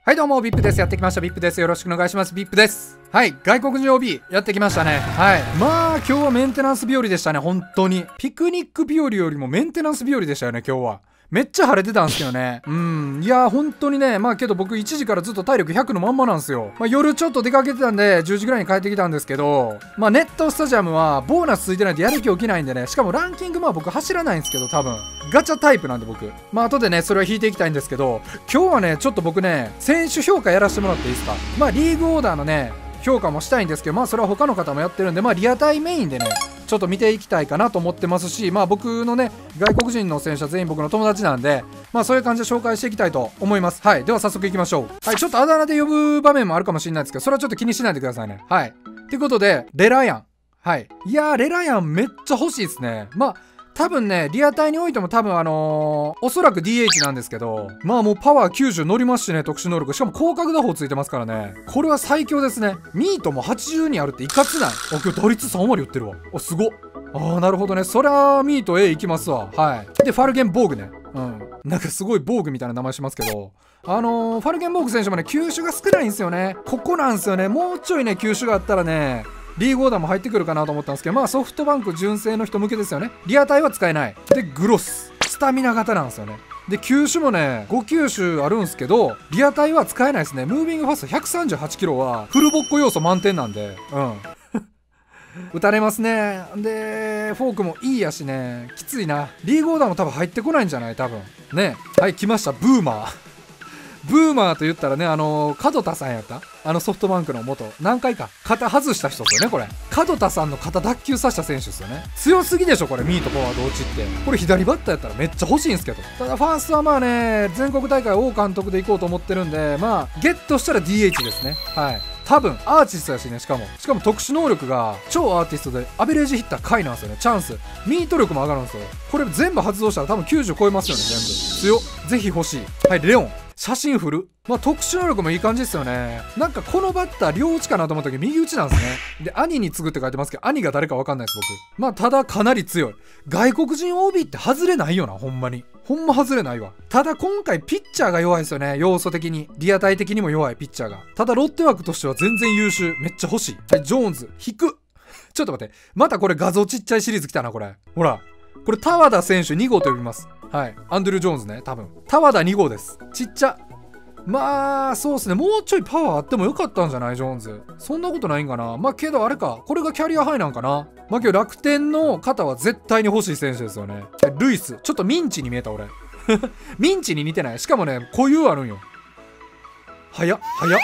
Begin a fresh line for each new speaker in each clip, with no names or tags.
はいどうも、VIP です。やってきました。VIP です。よろしくお願いします。VIP です。はい、外国人 OB やってきましたね。はい。まあ、今日はメンテナンス日和でしたね。本当に。ピクニック日和よりもメンテナンス日和でしたよね、今日は。めっちゃ晴れてたんですけどね。いやー、本当にね、まあけど僕1時からずっと体力100のまんまなんですよ。まあ夜ちょっと出かけてたんで、10時ぐらいに帰ってきたんですけど、まあネットスタジアムはボーナスついてないとやる気起きないんでね、しかもランキングまあ僕走らないんですけど、多分。ガチャタイプなんで僕。まあ後でね、それは引いていきたいんですけど、今日はね、ちょっと僕ね、選手評価やらせてもらっていいですか。まあリーグオーダーのね、評価もしたいんですけど、まあそれは他の方もやってるんで、まあリアタイメインでね、ちょっと見ていきたいかなと思ってますし、まあ僕のね、外国人の選手は全員僕の友達なんで、まあそういう感じで紹介していきたいと思います。はい。では早速いきましょう。はい。ちょっとあだ名で呼ぶ場面もあるかもしれないですけど、それはちょっと気にしないでくださいね。はい。ってことで、レラヤン。はい。いやー、レラヤンめっちゃ欲しいですね。まあ、多分ね、リアタイにおいても多分おそらく DH なんですけど、まあもうパワー90乗りますしね、特殊能力。しかも高角打法ついてますからね。これは最強ですね。ミートも82あるっていかつない。今日打率3割打ってるわ。お、すごっ。ああ、なるほどね。そりゃミート A いきますわ。はい。で、ファルゲンボーグね。なんかすごい防具みたいな名前しますけど、ファルゲンボーグ選手もね、球種が少ないんですよね。ここなんですよね。もうちょいね、球種があったらね、リーグオーダーも入ってくるかなと思ったんですけど、まあソフトバンク純正の人向けですよね。リアタイは使えない。で、グロス。スタミナ型なんですよね。で、球種もね、5球種あるんですけど、リアタイは使えないですね。ムービングファスト138キロはフルボッコ要素満点なんで、打たれますね。で、フォークもいいやしね、きついな。リーグオーダーも多分入ってこないんじゃない多分。ね。はい、来ました。ブーマー。ブーマーと言ったらね、門田さんやったソフトバンクの元。何回か。肩外した人ですよね、これ。門田さんの肩脱臼させた選手ですよね。強すぎでしょ、これ。ミートパワー同値って。これ左バッターやったらめっちゃ欲しいんですけど。ただ、ファーストはまあね、全国大会王監督で行こうと思ってるんで、まあ、ゲットしたら DH ですね。はい。多分アーティストやしね。しかも特殊能力が超アーティストでアベレージヒッター回なんですよね。チャンスミート力も上がるんですよ。これ全部発動したら多分90超えますよね。全部強っ。ぜひ欲しい。はい。レオン写真振る。まあ特殊能力もいい感じですよね。なんかこのバッター両打ちかなと思ったけど右打ちなんですね。で、兄に次ぐって書いてますけど、兄が誰か分かんないです僕。まあただかなり強い。外国人 OB って外れないよな。ほんまにほんま外れないわ。ただ今回ピッチャーが弱いですよね。要素的にリアタイ的にも弱いピッチャーが。ただロッテ枠としては全然優秀。めっちゃ欲しい。はい。ジョーンズ引く。ちょっと待って、またこれ画像ちっちゃいシリーズ来たな。これほら、これ田和田選手2号と呼びます。はい。アンドリュー・ジョーンズね。多分田和田2号です。ちっちゃ。まあそうですね。もうちょいパワーあってもよかったんじゃないジョーンズ。そんなことないんかな。まあけどあれか、これがキャリアハイなんかな。まあけど楽天の肩は絶対に欲しい選手ですよね。ルイスちょっとミンチに見えた俺。ミンチに似てない。しかもね、固有あるんよ。早っ。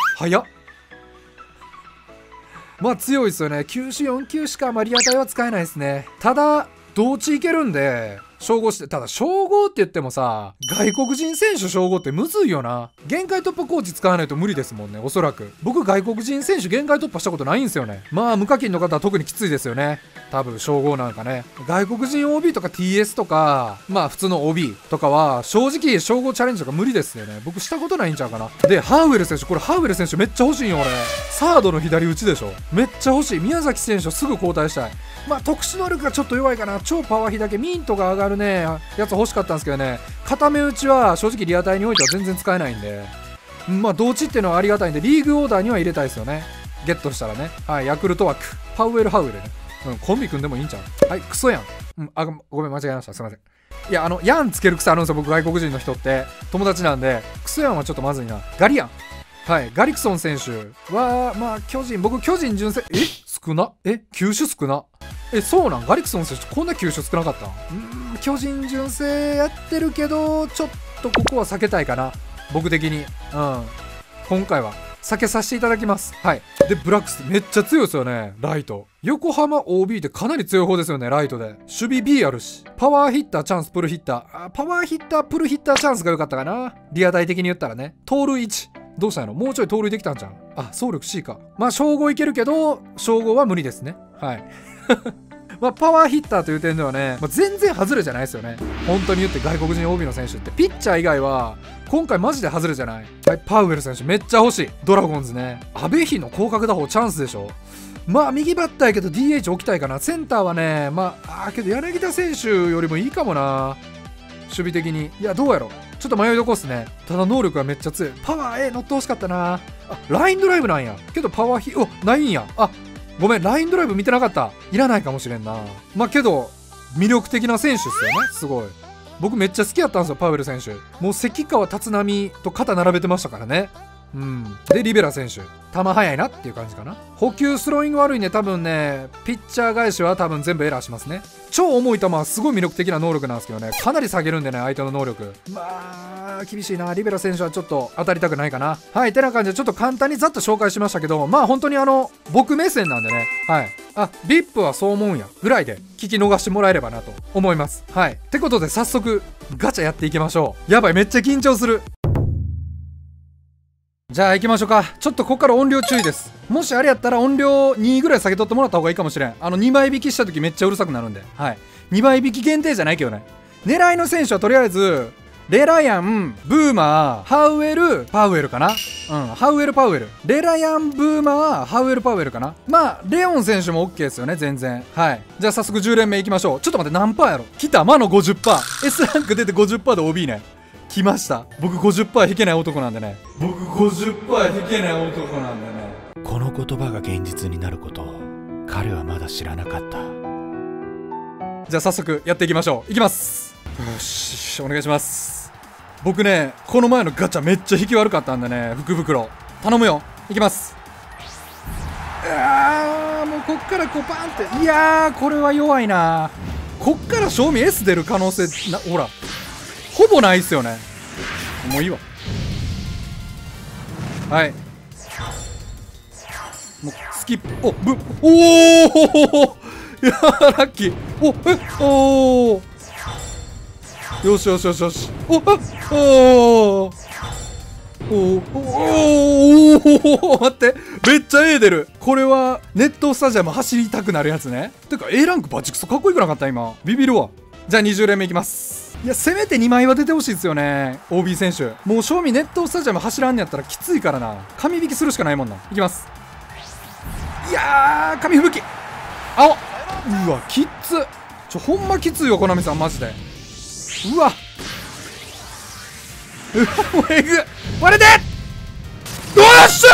まあ強いですよね。球種4球しかリアタイは使えないですね。ただ同値いけるんで称号して。ただ称号って言ってもさ、外国人選手称号ってむずいよな。限界突破コーチ使わないと無理ですもんね。おそらく僕外国人選手限界突破したことないんですよね。まあ無課金の方は特にきついですよね。多分称号なんかね。外国人 OB とか TS とかまあ普通の OB とかは正直称号チャレンジとか無理ですよね。僕したことないんちゃうかな。で、ハウエル選手、これハウエル選手めっちゃ欲しいんよ俺。サードの左打ちでしょ。めっちゃ欲しい。宮崎選手すぐ交代したい。まあ特殊能力がちょっと弱いかな。超パワー比だけミントが上がるねやつ欲しかったんですけどね。固め打ちは正直リアタイにおいては全然使えないんで、まあ同値っていうのはありがたいんでリーグオーダーには入れたいですよね。ゲットしたらね。はい。ヤクルト枠パウエルハウエルね。コンビ組んでもいいんちゃう。はい。クソやん。ごめん間違えました。すいません。いやヤンつける癖あるんですよ僕。外国人の人って友達なんで、クソやんはちょっとまずいな。ガリアン。はい。ガリクソン選手はまあ僕巨人純正少な。球種少な。そうなん。ガリクソン選手こんな球種少なかった。巨人純正やってるけどちょっとここは避けたいかな僕的に。今回は避けさせていただきます。はい。で、ブラックスめっちゃ強いですよね。ライト横浜 OB ってかなり強い方ですよね。ライトで守備 B あるし、パワーヒッターチャンスプルヒッター、パワーヒッタープルヒッターチャンスが良かったかな。リアタイ的に言ったらね。盗塁1どうしたんやろ。もうちょい盗塁できたんじゃん。走力 C か。まあ称号いけるけど称号は無理ですね。はいまあパワーヒッターという点ではね、全然外れじゃないですよね。本当に言って外国人 OB の選手ってピッチャー以外は今回マジで外れじゃない。はい。パウエル選手めっちゃ欲しい。ドラゴンズね。阿部比の広角打法チャンスでしょ。まあ右バッターやけど DH 置きたいかな。センターはねけど柳田選手よりもいいかもな。 守備的に。いや、どうやろ、ちょっと迷いどこっすね。ただ能力はめっちゃ強い。パワー乗ってほしかったな。あ、ラインドライブなんや。けどパワーないんや。あ、ごめん、ラインドライブ見てなかった。いらないかもしれんな。まあけど魅力的な選手っすよね。すごい。僕めっちゃ好きやったんですよ、パウエル選手。もう関川立浪と肩並べてましたからね。うん。で、リベラ選手。球速いなっていう感じかな。補給スローイング悪いね。多分ね、ピッチャー返しは多分全部エラーしますね。超重い球はすごい魅力的な能力なんですけどね。かなり下げるんでね、相手の能力。まあ、厳しいな。リベラ選手はちょっと当たりたくないかな。はい、てな感じでちょっと簡単にざっと紹介しましたけど、まあ本当に僕目線なんでね。はい。あ、VIP はそう思うんや。ぐらいで聞き逃してもらえればなと思います。はい。ってことで早速、ガチャやっていきましょう。やばい、めっちゃ緊張する。じゃあ行きましょうか。ちょっとここから音量注意です。もしあれやったら音量2ぐらい下げとってもらった方がいいかもしれん。2枚引きした時めっちゃうるさくなるんで。はい。2枚引き限定じゃないけどね。狙いの選手はとりあえず、レラヤン、ブーマー、ハウエル、パウエルかな。うん、ハウエル、パウエル。レラヤン、ブーマー、ハウエル、パウエルかな。まあ、レオン選手も OK ですよね、全然。はい。じゃあ早速10連目いきましょう。ちょっと待って、何パーやろ。来た、魔の 50%。S ランク出て 50% で OB ね。来ました。僕 50% 引けない男なんでね。僕 50% 引けない男なんでね。
この言葉が現実になることを彼はまだ知らなかった。
じゃあ早速やっていきましょう。いきます。よし、お願いします。僕ね、この前のガチャめっちゃ引き悪かったんでね、福袋頼むよ。いきます。もうこっからこうパンって。いやー、これは弱いな。こっから賞味 S 出る可能性ほらほぼないっすよね。もういいわ。はい。もうスキップ。おいやー、ラッキー。およしよしよしよし。待って、めっちゃ A 出る。これは熱湯スタジアム走りたくなるやつね。てか A ランクバチクソかっこよくなかった今。ビビるわ。じゃあ20連目いきます。いや、せめて2枚は出てほしいですよね。 OB 選手もう正味熱湯スタジアム走らんのやったらきついからな。紙引きするしかないもんな。いきます。いやー、紙吹雪。うわ、きっつ。ほんまきついよ、コナミさんマジで。うわもうえぐ。割れて。よっし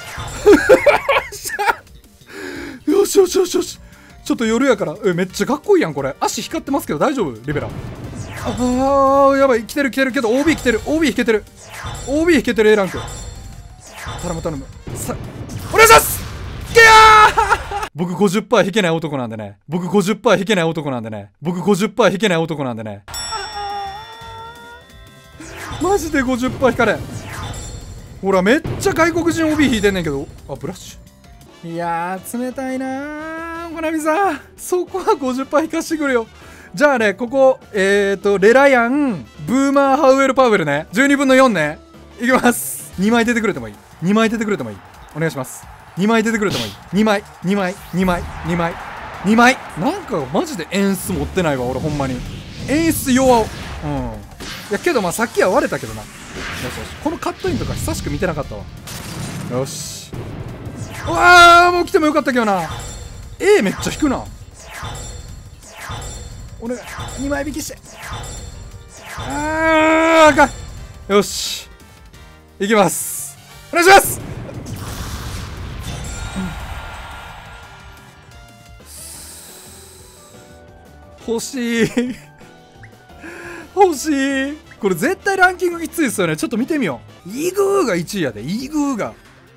ゃよしよしよしよし。ちょっと夜やから。めっちゃかっこいいやんこれ。足光ってますけど大丈夫リベラ。やばい。来てるけど OB 来てる。 OB 引けてる。 OB 引けてる A ランク。頼むさ、お願いします。いけやー僕 50% 引けない男なんでね。僕 50% 引けない男なんでね。僕 50% 引けない男なんでね。マジで 50% 引かれ。ほらめっちゃ外国人 OB 引いてんねんけど。ブラッシュ。いやー冷たいなーコナミさん。そこは 50% 引かしてくれよ。じゃあね、ここレラヤン、ブーマー、ハウエル、パウエルね。12分の4ね。いきます。2枚出てくれてもいい。2枚出てくれてもいい。お願いします。2枚出てくれてもいい。2枚なんかマジで演出持ってないわ俺ほんまに。演出弱。いやけどまあさっきは割れたけどな。よしよし。このカットインとか久しく見てなかったわ。よし。うわー、もう来てもよかったけどな。A めっちゃ引くな。お願い。2枚引きして。あかん。よし。いきます。お願いします。欲しい欲しい。これ絶対ランキングきついですよね。ちょっと見てみよう。イグーが1位やで。イグーが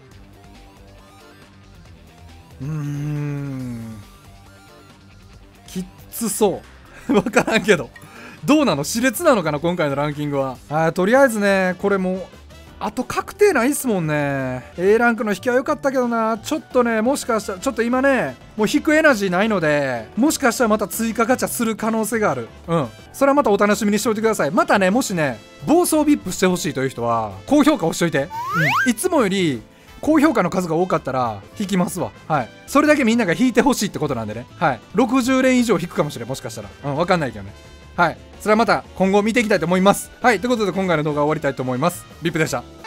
きっつそう分からんけどどうなの。熾烈なのかな今回のランキングは。とりあえずね、これもうあと確定ないっすもんね。 A ランクの引きは良かったけどな。ちょっとね、もしかしたらちょっと今ねもう引くエナジーないので、もしかしたらまた追加ガチャする可能性がある。それはまたお楽しみにしておいてください。またね、もしね暴走ビップしてほしいという人は高評価押しといて。いつもより高評価の数が多かったら引きますわ。はい。それだけみんなが引いてほしいってことなんでね。はい。60連以上引くかもしれん。もしかしたら。わかんないけどね。はい。それはまた今後見ていきたいと思います。はい。ということで今回の動画は終わりたいと思います。VIPでした。